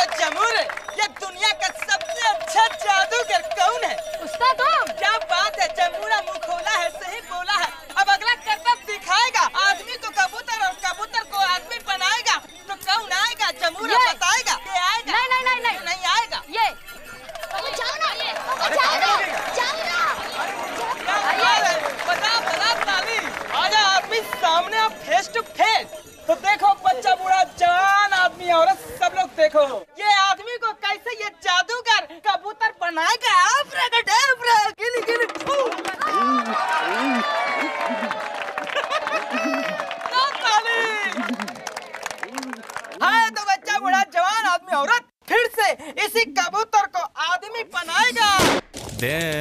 तो जमूर, ये दुनिया का सबसे अच्छा जादूगर कौन है? उस्ताद तुम। क्या बात है, जमूरा मुंह खोला है, सही बोला है। अब अगला करतब दिखाएगा, आदमी को कबूतर और कबूतर को आदमी बनाएगा। तो कौन आएगा? जमूरा बताएगा। ये आएगा? नहीं आएगा। ये जाओ ना, जाओ ना, जाओ ना। बता ताली। आजा आदमी सामने, आप फेस टू फेस। तो देखो बच्चा बूढ़ा जवान आदमी औरत सब लोग देखो, ये आदमी को कैसे ये जादूगर कबूतर बनाएगा। गिली गिली तो बच्चा बूढ़ा जवान आदमी औरत फिर से इसी कबूतर को आदमी बनाएगा।